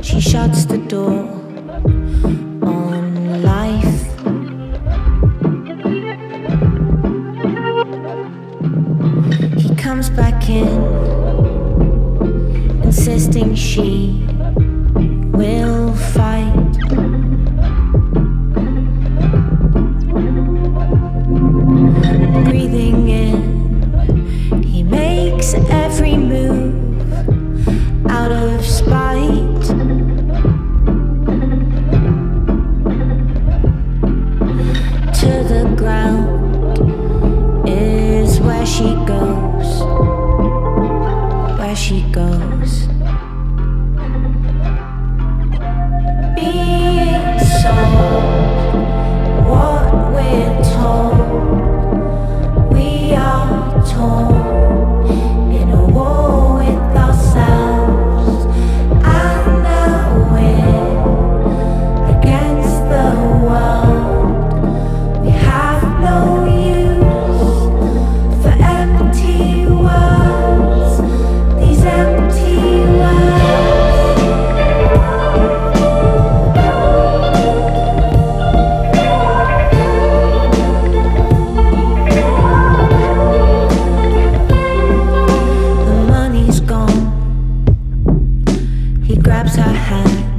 She shuts the door on life. He comes back in, insisting she will fight. Breathing in, he makes every move out of spite. To the ground is where she goes, where she goes. Being sold what we're told, we are torn in a war with ourselves, and now we're against the world. We have no use for empty words, these empty words. The money's gone. He grabs her hand.